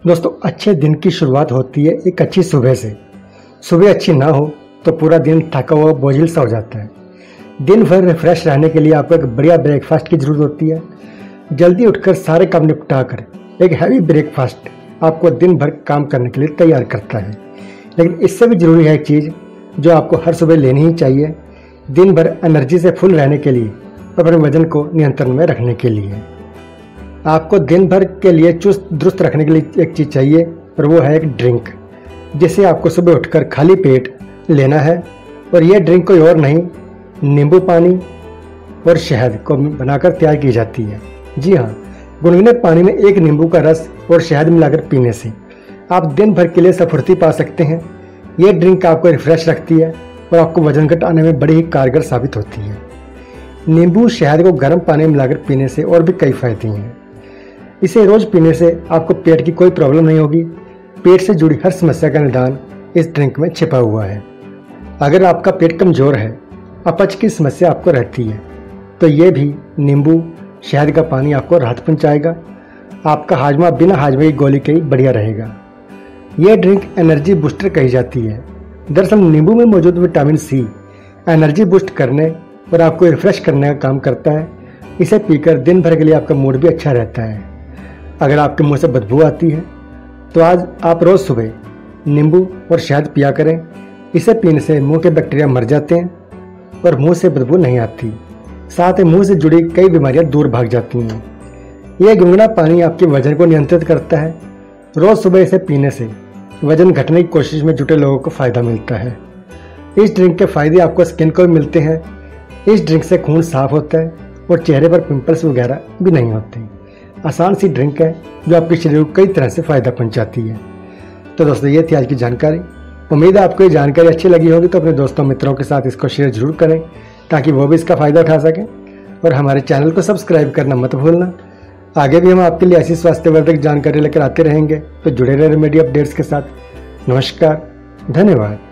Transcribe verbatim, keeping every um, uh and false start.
दोस्तों, अच्छे दिन की शुरुआत होती है एक अच्छी सुबह से। सुबह अच्छी ना हो तो पूरा दिन थका हुआ बोझिल सा हो जाता है। दिन भर रिफ्रेश रहने के लिए आपको एक बढ़िया ब्रेकफास्ट की ज़रूरत होती है। जल्दी उठकर सारे काम निपटा कर एक हैवी ब्रेकफास्ट आपको दिन भर काम करने के लिए तैयार करता है। लेकिन इससे भी ज़रूरी है एक चीज़ जो आपको हर सुबह लेनी ही चाहिए, दिन भर एनर्जी से फुल रहने के लिए और अपने वजन को नियंत्रण में रखने के लिए। आपको दिन भर के लिए चुस्त दुरुस्त रखने के लिए एक चीज़ चाहिए और वो है एक ड्रिंक, जिसे आपको सुबह उठकर खाली पेट लेना है। और ये ड्रिंक कोई और नहीं, नींबू पानी और शहद को बनाकर तैयार की जाती है। जी हाँ, गुनगुने पानी में एक नींबू का रस और शहद मिलाकर पीने से आप दिन भर के लिए स्फूर्ति पा सकते हैं। ये ड्रिंक आपको रिफ्रेश रखती है और आपको वजन घटाने में बड़ी ही कारगर साबित होती है। नींबू शहद को गर्म पानी में मिलाकर पीने से और भी कई फायदे हैं। इसे रोज पीने से आपको पेट की कोई प्रॉब्लम नहीं होगी। पेट से जुड़ी हर समस्या का निदान इस ड्रिंक में छिपा हुआ है। अगर आपका पेट कमजोर है, अपच की समस्या आपको रहती है, तो ये भी नींबू शहद का पानी आपको राहत पहुंचाएगा। आपका हाजमा बिना हाजमे की गोली के ही बढ़िया रहेगा। यह ड्रिंक एनर्जी बूस्टर कही जाती है। दरअसल नींबू में मौजूद विटामिन सी एनर्जी बूस्ट करने और आपको रिफ्रेश करने का काम करता है। इसे पीकर दिन भर के लिए आपका मूड भी अच्छा रहता है। अगर आपके मुंह से बदबू आती है तो आज आप रोज़ सुबह नींबू और शहद पिया करें। इसे पीने से मुंह के बैक्टीरिया मर जाते हैं और मुंह से बदबू नहीं आती। साथ ही मुंह से जुड़ी कई बीमारियां दूर भाग जाती हैं। यह गुनगुना पानी आपके वजन को नियंत्रित करता है। रोज़ सुबह इसे पीने से वजन घटने की कोशिश में जुटे लोगों को फ़ायदा मिलता है। इस ड्रिंक के फ़ायदे आपको स्किन को भी मिलते हैं। इस ड्रिंक से खून साफ होता है और चेहरे पर पिंपल्स वगैरह भी नहीं होते। आसान सी ड्रिंक है जो आपके शरीर को कई तरह से फ़ायदा पहुंचाती है। तो दोस्तों, ये थी आज की जानकारी। उम्मीद है आपको ये जानकारी अच्छी लगी होगी, तो अपने दोस्तों मित्रों के साथ इसको शेयर जरूर करें ताकि वो भी इसका फ़ायदा उठा सकें। और हमारे चैनल को सब्सक्राइब करना मत भूलना। आगे भी हम आपके लिए ऐसी स्वास्थ्यवर्धक जानकारी लेकर आते रहेंगे, तो जुड़े रहे रेमेडी अपडेट्स के साथ। नमस्कार, धन्यवाद।